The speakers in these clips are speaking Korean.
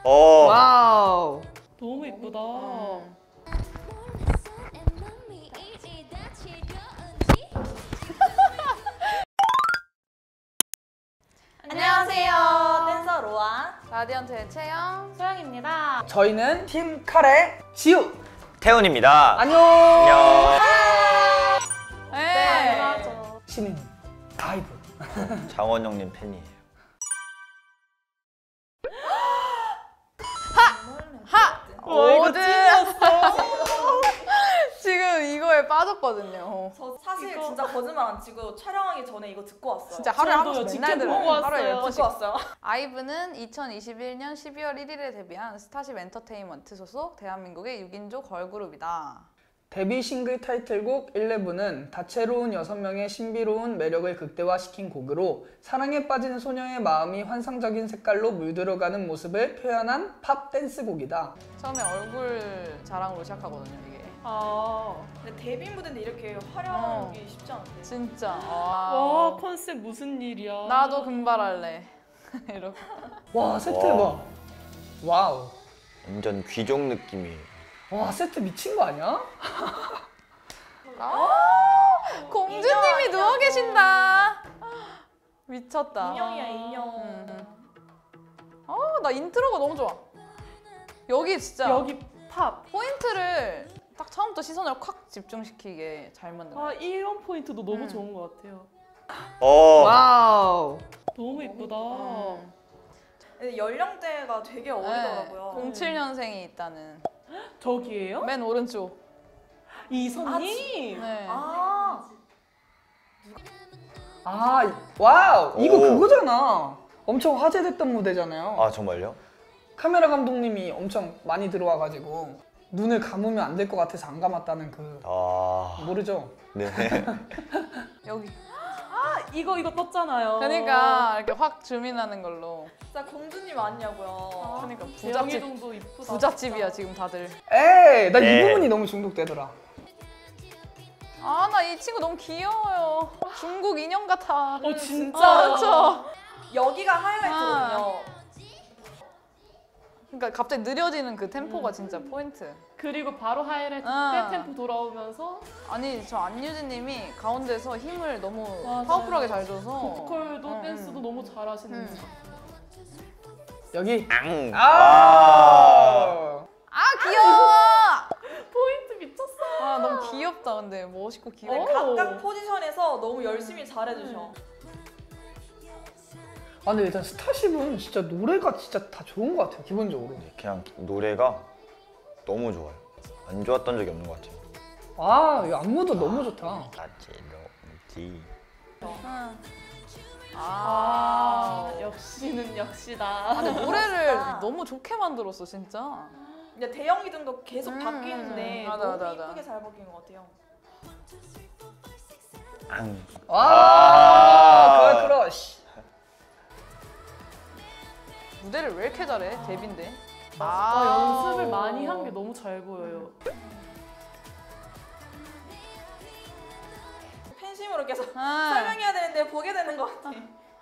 와우. 너무 이쁘다. 안녕하세요. 댄서 로아, 라디언트의 채영, 소영입니다. 저희는 팀 카레 지우 태훈입니다. 안녕. 안녕. 네. 맞아. 신인 아이브 장원 형님 팬이에요. 오드. 지금 이거에 빠졌거든요. 저 사실 진짜 거짓말 안 치고 촬영하기 전에 이거 듣고 왔어요. 진짜 하루에 한 번씩 저도요. 맨날 직접 들어요. 보고 하루에 왔어요. 10번씩. 듣고 왔어요. 아이브는 2021년 12월 1일에 데뷔한 스타쉽 엔터테인먼트 소속 대한민국의 6인조 걸그룹이다. 데뷔 싱글 타이틀곡 11은 다채로운 6명의 신비로운 매력을 극대화시킨 곡으로 사랑에 빠진 소녀의 마음이 환상적인 색깔로 물들어가는 모습을 표현한 팝 댄스곡이다. 처음에 얼굴 자랑으로 시작하거든요, 이게. 근데 데뷔 무대인데 이렇게 화려하기 쉽지 않은데. 진짜. 와, 컨셉 무슨 일이야. 나도 금발할래. 이렇게. 와 세트 와. 봐. 와우. 완전 귀족 느낌이에요. 와 세트 미친 거 아니야? 공주님이 인형, 누워 인형. 계신다. 미쳤다. 인형이야, 인형. 나 인트로가 너무 좋아. 여기 진짜 여기 팝. 포인트를 딱 처음부터 시선을 확 집중시키게 잘 만든 거. 이런 포인트도 너무 좋은 것 같아요. 와우. 너무 이쁘다. 근데 연령대가 되게 어리더라고요. 07년생이 있다는. 저기예요? 맨 오른쪽. 이선님. 네. 아, 와우 이거 오. 그거잖아. 엄청 화제됐던 무대잖아요. 아 정말요? 카메라 감독님이 엄청 많이 들어와가지고 눈을 감으면 안 될 것 같아서 안 감았다는 그 모르죠? 네. 여기. 이거 떴잖아요. 그러니까 이렇게 확 줌인하는 걸로. 진짜 공주님 아니냐고요. 그러니까 부잣집. 정도 이쁘다. 부잣집이야 지금 다들. 에이 나 이 네. 부분이 너무 중독되더라. 아 나 이 친구 너무 귀여워요. 중국 인형 같아. 진짜. 그렇죠. 여기가 하이라이트거든요. 그러니까 갑자기 느려지는 그 템포가 진짜 포인트. 그리고 바로 하이라이트 아. 때 템포 돌아오면서 아니 저 안유진님이 가운데서 힘을 너무 맞아요. 파워풀하게 잘 줘서 보컬도 댄스도 너무 잘하시는 것 같아요. 여기 앙. 아 귀여워. 포인트 미쳤어. 아 너무 귀엽다. 근데 멋있고 귀여워. 각각 포지션에서 너무 열심히 잘해주셔. 아 근데 일단 스타쉽은 진짜 노래가 진짜 다 좋은 것 같아요 기본적으로. 그냥 노래가 너무 좋아요. 안 좋았던 적이 없는 것 같아요. 이 안무도 너무 좋다. 다채로운지. 역시는 역시다. 근데 노래를 너무 좋게 만들었어 진짜. 근데 대형 기둥도 계속 바뀌는데 맞아, 너무 맞아, 맞아. 이쁘게 잘 바뀐 것 같아요. 앙. 걸 크러쉬. 무대를 왜 이렇게 잘해? 데뷔인데. 연습을 많이 한 게 너무 잘 보여요. 팬심으로 계속 아. 설명해야 되는데 보게 되는 것 같아.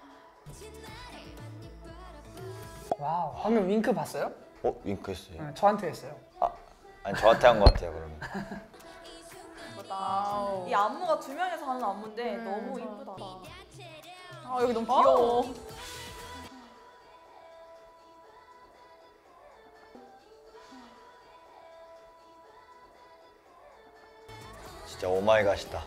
와우 방금 윙크 봤어요? 윙크했어요. 네, 저한테 했어요. 아니 저한테 한 것 같아요 그러면. 아우. 이 안무가 두 명이서 하는 안무인데 너무 이쁘다. 여기 너무 귀여워. 진짜 오마이갓이다.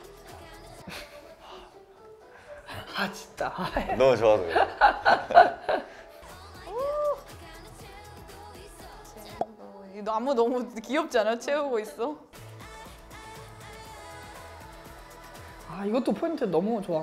진짜. 너무 좋아서 그래요. 이 안무 너무 귀엽지 않아요? 채우고 있어. 이것도 포인트 너무 좋아.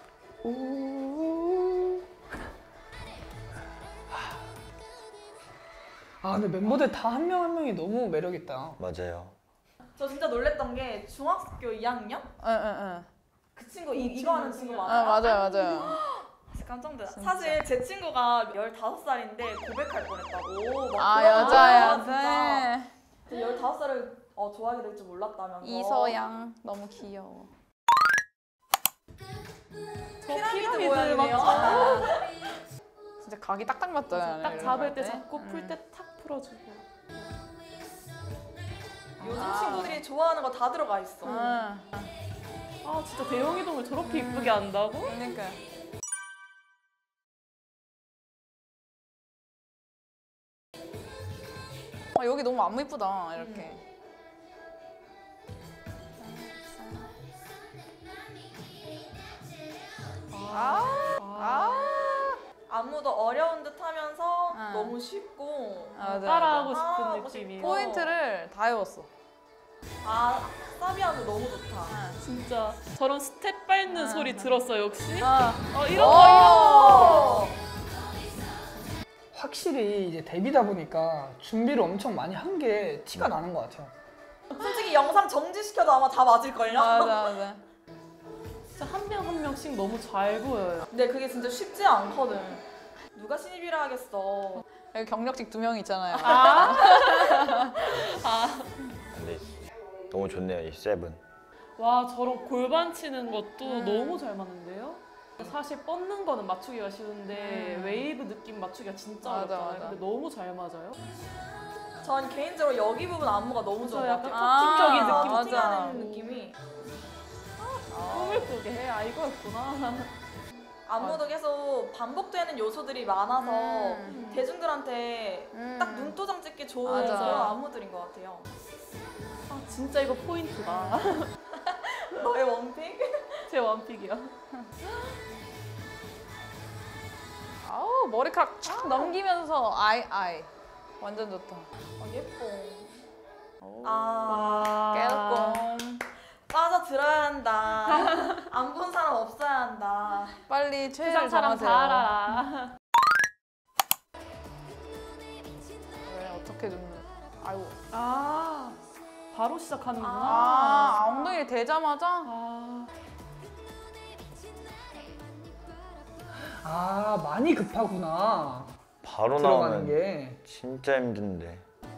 근데 멤버들 다 한 명 한 명이 너무 매력 있다. 맞아요. 저 진짜 놀랬던 게 중학교 2학년? 응. 그 친구 이거 하는 친구 맞아요? 맞아요. 진짜 깜짝 놀랐어. 사실 제 친구가 15살인데 고백할 뻔했다고. 여자야. 진짜. 15살을 좋아하게 될 줄 몰랐다면서. 이서양 너무 귀여워. 피라미드 피라미드 모양이네요. 진짜 각이 딱딱 맞잖아요. 딱 이런 잡을 거 때 할 잡고 풀 때 탁 풀어주고. 요즘 친구들이 좋아하는 거 다 들어가 있어. 아, 아 진짜 대형이동을 저렇게 이쁘게 한다고? 그러니까. 아, 여기 너무 안무 이쁘다. 이렇게. 안무도 어려운 듯 하면서 아. 너무 쉽고 맞아, 따라하고 맞아. 싶은 따라하고 느낌이. 싶고. 포인트를 다 외웠어. 사비 안무 너무 좋다. 진짜 저런 스텝 밟는 소리 들었어 역시? 아, 이런 거 확실히 이제 데뷔다 보니까 준비를 엄청 많이 한 게 티가 나는 것 같아요. 솔직히 영상 정지시켜도 아마 다 맞을걸요? 맞아, 맞아. 진짜 한 명 한 명씩 너무 잘 보여요. 근데 그게 진짜 쉽지 않거든. 누가 신입이라 하겠어. 여기 경력직 2명 있잖아요. 근데 너무 좋네요 이 세븐. 와 저런 골반 치는 것도 너무 잘 맞는데요? 사실 뻗는 거는 맞추기가 쉬운데 웨이브 느낌 맞추기가 진짜 맞아, 어렵잖아요. 맞아. 근데 너무 잘 맞아요. 전 개인적으로 여기 부분 안무가 너무 좋은 것 약간 같아요. 커팅적인 아, 느낌. 맞아. 커팅하는 느낌이. 꿈을 꾸게 해. 아 이거였구나. 안무도 계속 반복되는 요소들이 많아서 음. 대중들한테 딱 눈도장 찍기 좋은 맞아. 그런 안무들인 것 같아요. 아 진짜 이거 포인트다. 너의 원픽? 제 원픽이야. 아우, 머리카락 쫙 넘기면서 아이. 완전 좋다. 예뻐. 오. 깨알꼼. 빠져 들어야 한다. 안 본 사람 없어야 한다. 빨리 세상 최애를 사람 정하세요. 다 알아라. 왜 어떻게 듣는? 아이고. 아 바로 시작하는구나. 아, 엉덩이를 대자마자? 많이 급하구나. 바로 들어가는 나오면 게. 진짜 힘든데.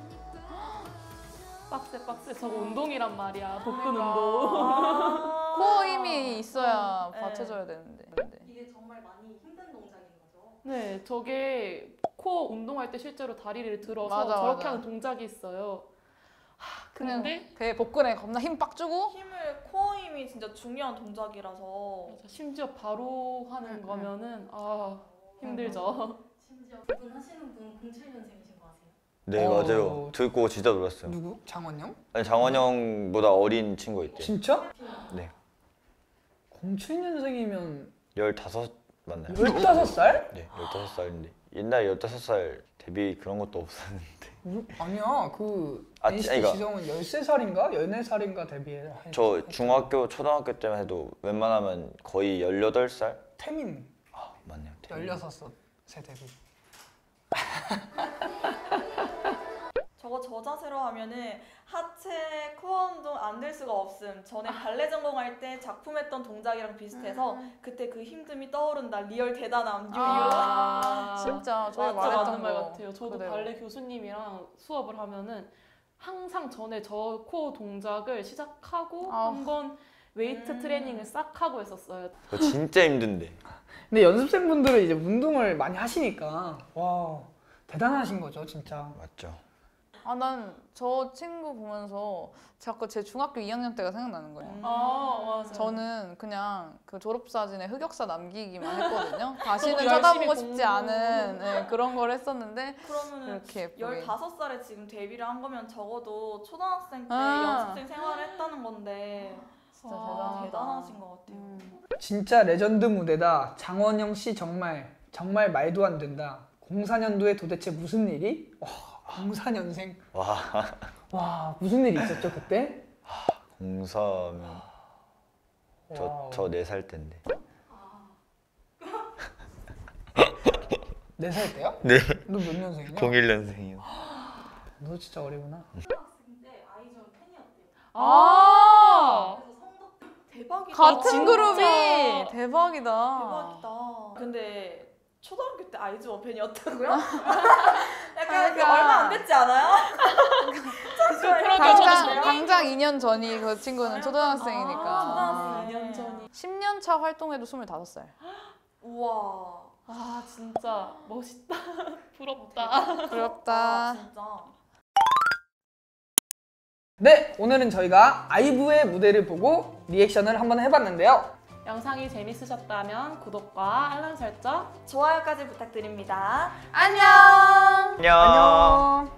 빡세. 저거 운동이란 말이야. 복근 그러니까. 운동. 코어 힘이 있어야 네. 받쳐줘야 되는데. 이게 정말 많이 힘든 동작인 거죠? 네, 저게 코어 운동할 때 실제로 다리를 들어서 맞아, 저렇게 맞아. 하는 동작이 있어요. 그냥 근데 배 복근에 겁나 힘 빡 주고 힘을 코어 힘이 진짜 중요한 동작이라서 심지어 바로 하는 응, 거면은 힘들죠. 심지어 그분 하시는 분 07년생이신 거 아세요? 네 어. 맞아요. 듣고 진짜 놀랐어요. 누구? 장원영? 아니 장원 형보다 어린 친구 있대요. 진짜? 네. 07년생이면 15 맞나요? 15살? 네 15살인데 옛날에 15살 데뷔 그런 것도 없었는데. 아니야. 그 아, NCT 이거- 지성은 13살인가? 14살인가 데뷔해. 저 중학교 초등학교 때만 해도 웬만하면 거의 18살? 태민 아 맞네요. 데뷔. 16세 데뷔. 저거 저 자세로 하면은 하체 코어 운동 안 될 수가 없음. 전에 발레 전공할 때 작품했던 동작이랑 비슷해서 그때 그 힘듦이 떠오른다. 리얼 대단함. 유유. 진짜 저희 진짜 말했던 맞는 말 거 같아요. 저도 그대로. 발레 교수님이랑 수업을 하면은 항상 전에 저 코어 동작을 시작하고 아. 한번 웨이트 트레이닝을 싹 하고 했었어요. 저 진짜 힘든데. 근데 연습생분들은 이제 운동을 많이 하시니까 와 대단하신 거죠 진짜. 맞죠. 아, 난 저 친구 보면서 자꾸 제 중학교 2학년 때가 생각나는 거예요. 맞아요. 저는 그냥 그 졸업사진에 흑역사 남기기만 했거든요. 다시는 열심히 쳐다보고 싶지 공부. 않은 그런 걸 했었는데 그러면은 이렇게 예쁘게. 15살에 지금 데뷔를 한 거면 적어도 초등학생 때 아. 연습생 생활을 했다는 건데 진짜 아, 대단하다. 대단하신 것 같아요. 진짜 레전드 무대다. 장원영 씨 정말 말도 안 된다. 04년도에 도대체 무슨 일이? 와 04년생. 와 무슨 일이 있었죠 그때? 공사면 와우. 저 4살 때인데. 4살 때요? 네. 너 몇 년생이냐? 01년생이요. 너 진짜 어리구나. 초등학생 때 아이즈원 팬이었대요. 아. 그래서 성덕 대박이다. 같은 진짜. 그룹이 대박이다. 대박이다. 근데 초등학교 때 아이즈원 팬이었다고요? 약간 그러니까. 얼마 안 됐지 않아요? 당장 2년 전이 그 친구는 초등학생이니까. 초등학생 2년 전이. 10년 차 활동해도 25살. 우와. 아 진짜 멋있다. 부럽다. 아, 부럽다. 진짜. 네, 오늘은 저희가 아이브의 무대를 보고 리액션을 한번 해봤는데요. 영상이 재밌으셨다면 구독과 알람 설정 좋아요까지 부탁드립니다. 안녕. 안녕. 안녕.